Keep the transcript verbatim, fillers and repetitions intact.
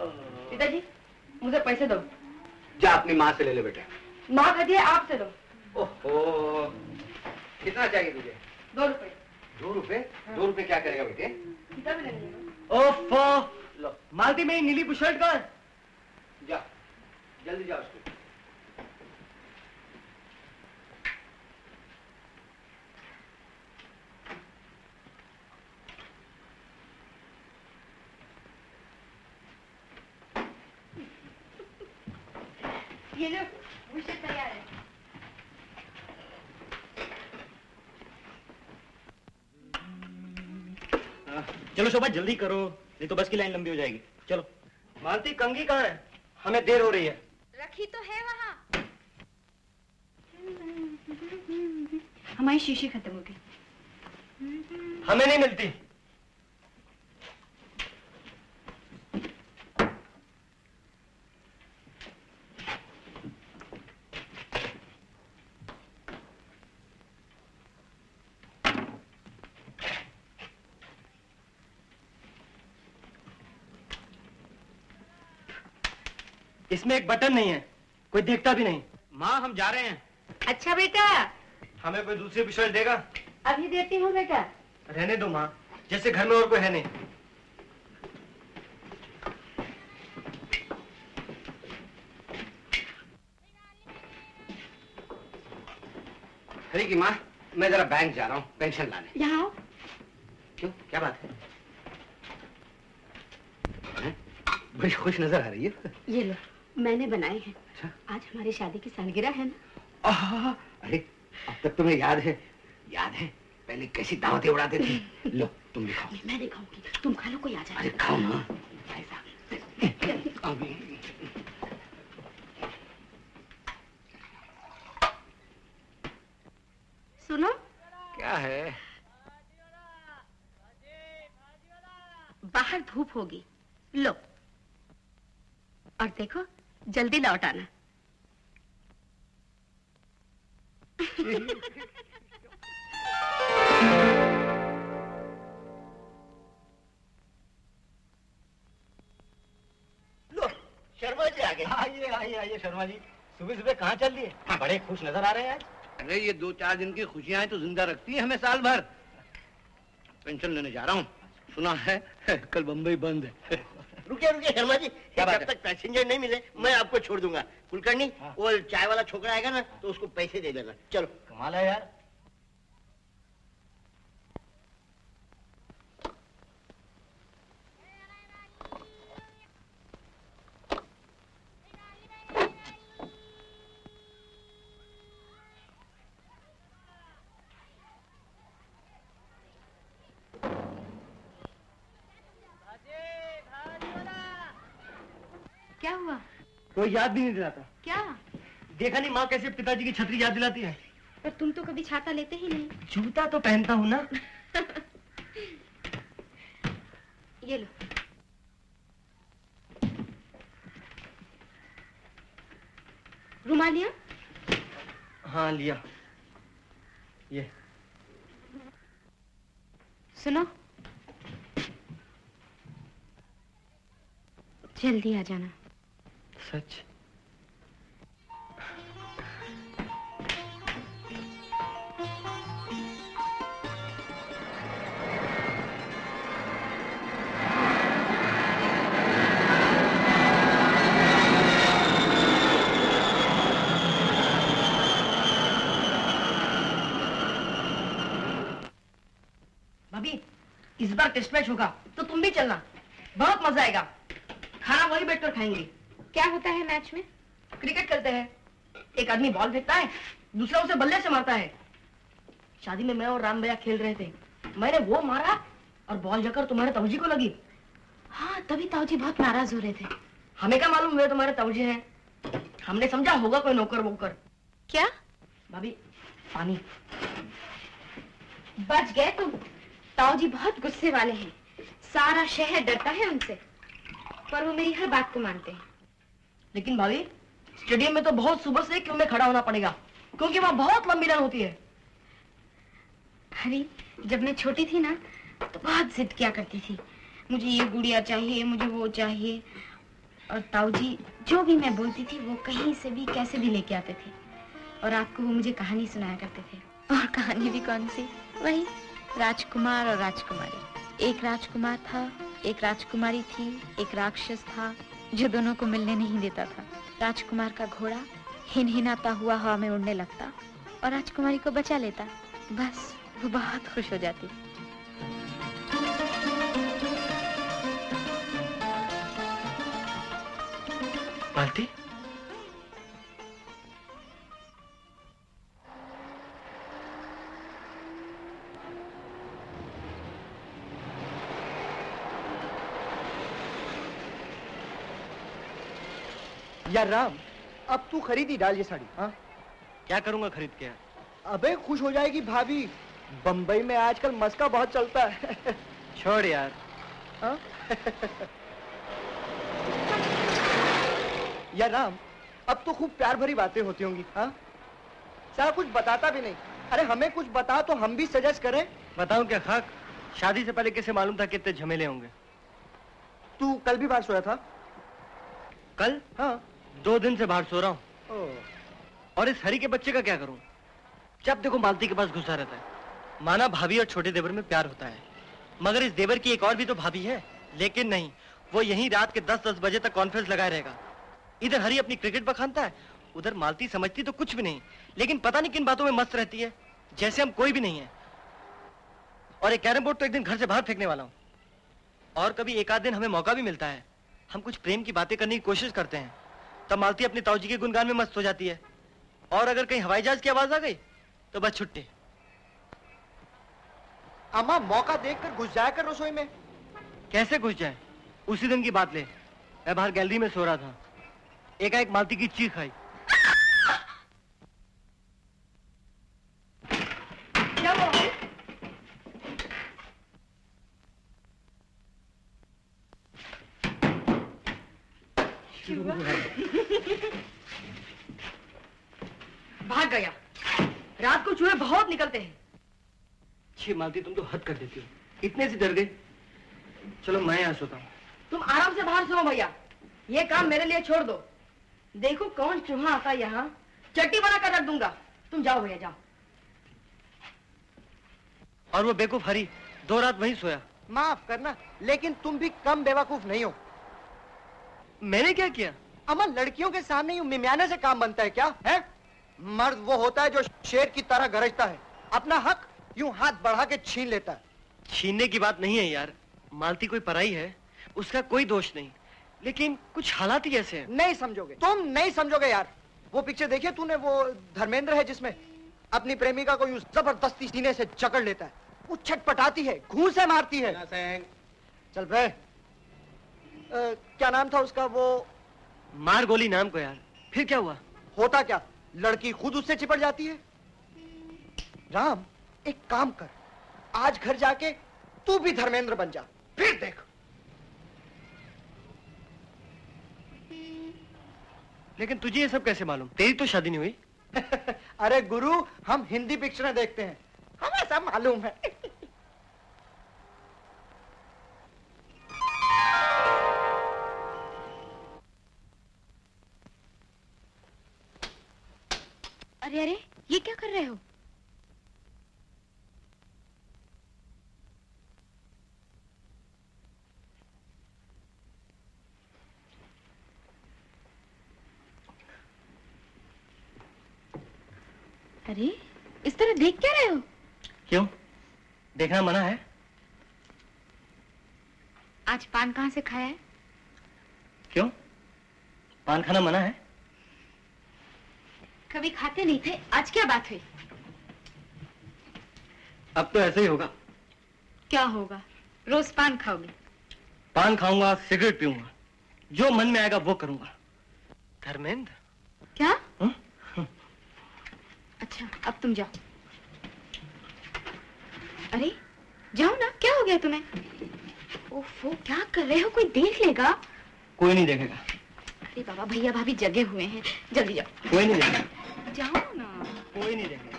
पिताजी मुझे पैसे दो। जा अपनी माँ से ले ले बेटा। माँ कहती है आपसे दो। ओहो, कितना चाहिए तुझे? दो रुपए। दो रुपए? हाँ। दो रुपए क्या करेगा बेटे? कितना भी नहीं। ओफो, लो मालती में नीली बुशर्ट का है। जा जल्दी जा उसको। ये लो, बुशर्ट तैयार है। चलो शोभा जल्दी करो, नहीं तो बस की लाइन लंबी हो जाएगी। चलो। मालती कंघी कहाँ है? हमें देर हो रही है। रखी तो है वहाँ। हमारी शीशी खत्म हो गई। हमें नहीं मिलती। इसमें एक बटन नहीं है, कोई देखता भी नहीं। माँ हम जा रहे हैं। अच्छा बेटा। हमें कोई दूसरी बुशर्ट देगा? अभी देती हूँ बेटा। रहने दो माँ, जैसे घर में और कोई है नहीं। हरी की माँ, मैं जरा बैंक जा रहा हूँ पेंशन लाने। यहाँ आओ। क्यों, क्या बात है? है? बड़ी खुश नजर आ रही है। ये लो, मैंने बनाए हैं। अच्छा? आज हमारी शादी की सालगिरह है ना। आहा, अरे अब तक तुम्हें याद है, याद है पहले कैसी दावतें उड़ाते थे। लो तुम भी खाओ। मैं नहीं खाऊंगी, तुम खा लो, कोई आ जाए। अरे खाओ ना ऐसा। अभी सुनो। क्या है? बाहर धूप होगी, लो और देखो जल्दी लौट आना। लो शर्मा जी आ गए। आइए आइए आइए शर्मा जी, सुबह सुबह कहाँ चल दिए? हाँ, बड़े खुश नजर आ रहे हैं आज। अरे ये दो चार दिन की खुशियां तो जिंदा रखती है हमें साल भर। पेंशन लेने जा रहा हूँ, सुना है कल बम्बई बंद है। रुकिए रुकिए शर्मा जी, जब तक पैसेंजर नहीं मिले मैं आपको छोड़ दूंगा। कुलकर्णी, हाँ। वो चाय वाला छोकरा आएगा ना तो उसको पैसे दे देना। चलो। कमाल है यार। क्या हुआ? कोई याद भी नहीं दिलाता। क्या? देखा नहीं माँ कैसे पिताजी की छतरी याद दिलाती है। पर तुम तो कभी छाता लेते ही नहीं। जूता तो पहनता हूँ ना। ये लो। रुमाल लिया? हाँ लिया। ये सुनो, जल्दी आ जाना। सच? भाभी, इस बार टेस्ट मैच होगा तो तुम भी चलना, बहुत मजा आएगा। खाना वही बैठकर खाएंगे। क्या होता है मैच में? क्रिकेट खेलते हैं, एक आदमी बॉल फेंकता है, दूसरा उसे बल्ले से मारता है। शादी में मैं और राम भैया खेल रहे थे, मैंने वो मारा और बॉल जाकर तुम्हारे ताऊजी को लगी। हाँ, तभी ताऊजी बहुत नाराज हो रहे थे। हमें क्या मालूम हुए तुम्हारे ताऊजी हैं, हमने समझा होगा कोई नौकर वोकर। क्या? भाभी पानी। बच गए तुम। ताऊजी बहुत गुस्से वाले हैं, सारा शहर डरता है उनसे, पर वो मेरी हर बात को मानते हैं। लेकिन भाभी, स्टेडियम में तो बहुत सुबह से क्यों में खड़ा होना पड़ेगा, क्योंकि वहाँ बहुत लंबी लाइन होती है। हरी, जब मैं छोटी थी ना तो बहुत जिद किया करती थी, मुझे ये गुड़िया चाहिए, मुझे वो चाहिए। और ताऊ जी जो भी मैं बोलती थी वो कहीं से भी कैसे भी लेके आते थे और रात को वो मुझे कहानी सुनाया करते थे। और कहानी भी कौन सी, वही राजकुमार और राजकुमारी। एक राजकुमार था, एक राजकुमारी थी, एक राक्षस था जो दोनों को मिलने नहीं देता था। राजकुमार का घोड़ा हिनहिनाता हुआ हवा में उड़ने लगता और राजकुमारी को बचा लेता। बस वो बहुत खुश हो जाती। मालती, यार राम, अब तू खरीदी डाल ये साड़ी। हाँ क्या करूंगा खरीद के? अबे खुश हो जाएगी भाभी, बम्बई में आजकल मस्का बहुत चलता है। छोड़ यार। हाँ? यार राम, अब तो खूब प्यार भरी बातें होती होंगी। हाँ सारा कुछ बताता भी नहीं। अरे हमें कुछ बता तो हम भी सजेस्ट करें। बताऊं क्या खाक, शादी से पहले कैसे मालूम था कितने झमेले होंगे। तू कल भी बाहर सोया था? कल? हाँ दो दिन से बाहर सो रहा हूँ। और इस हरी के बच्चे का क्या करूं? जब देखो मालती के पास घुसा रहता है। माना भाभी और छोटे देवर में प्यार होता है, मगर इस देवर की एक और भी तो भाभी है। लेकिन नहीं, वो यहीं रात के दस दस बजे तक कॉन्फ्रेंस लगाए रहेगा। इधर हरी अपनी क्रिकेट बखानता है, उधर मालती समझती तो कुछ भी नहीं, लेकिन पता नहीं किन बातों में मस्त रहती है, जैसे हम कोई भी नहीं है। और एक कैरम बोर्ड तो एक दिन घर से बाहर फेंकने वाला हूँ। और कभी एक आध दिन हमें मौका भी मिलता है, हम कुछ प्रेम की बातें करने की कोशिश करते हैं, तब मालती अपनी ताऊजी के गुणगान में मस्त हो जाती है। और अगर कहीं हवाई जहाज की आवाज आ गई तो बस छुट्टी। अम्मा मौका देखकर घुस जाया कर रसोई में। कैसे घुस जाए? उसी दिन की बात ले, मैं बाहर गैलरी में सो रहा था, एकाएक मालती की चीख आई। क्या हुआ? भाग गया। रात को चूहे बहुत निकलते हैं। छी मालती, तुम तो हद कर देती हो, इतने से डर गए। चलो मैं यहाँ सोता हूँ। तुम आराम से बाहर सो भैया, ये काम मेरे लिए छोड़ दो। देखो कौन चूहा आता है यहाँ, चट्टी बना कर रख दूंगा। तुम जाओ भैया, जाओ। और वो बेवकूफ हरी दो रात वहीं सोया। माफ करना, लेकिन तुम भी कम बेवकूफ नहीं हो। मैंने क्या किया? अम्मा लड़कियों के सामने यूं मिमियाने से काम बनता है क्या है? मर्द वो होता है जो शेर की तरह गरजता है, अपना हक यूं हाथ बढ़ा के छीन लेता है। छीनने की बात नहीं है यार, मालती कोई पराई है, उसका कोई दोष नहीं, लेकिन कुछ हालात ही ऐसे हैं। नहीं समझोगे, तुम नहीं समझोगे यार। वो पिक्चर देखिए तूने, वो धर्मेंद्र है जिसमें अपनी प्रेमिका को यूं जबरदस्ती सीने से जकड़ लेता है, वो छटपटाती है, घूंसे मारती है। चल बे, क्या नाम था उसका? वो मार गोली नाम को यार। फिर क्या हुआ? होता क्या, लड़की खुद उससे चिपट जाती है। राम एक काम कर, आज घर जाके तू भी धर्मेंद्र बन जा, फिर देख। लेकिन तुझे ये सब कैसे मालूम? तेरी तो शादी नहीं हुई। अरे गुरु, हम हिंदी पिक्चरें देखते हैं, हमें सब मालूम है। अरे अरे, ये क्या कर रहे हो? अरे इस तरह देख क्या रहे हो? क्यों, देखना मना है? आज पान कहाँ से खाया है? क्यों, पान खाना मना है? कभी खाते नहीं थे, आज क्या बात हुई? अब तो ऐसे ही होगा। क्या होगा? रोज पान खाओगे? पान खाऊंगा, सिगरेट पीऊंगा, जो मन में आएगा वो करूंगा। धर्मेंद्र? क्या? हुँ? अच्छा, अब तुम जाओ। अरे जाओ ना, क्या हो गया तुम्हें? ओफो, क्या कर रहे हो? कोई देख लेगा? कोई नहीं देखेगा। अरे बाबा, भैया भाभी जगे हुए हैं, जल्दी जाओ। कोई नहीं देखेगा। जाओ ना। कोई नहीं देखेगा।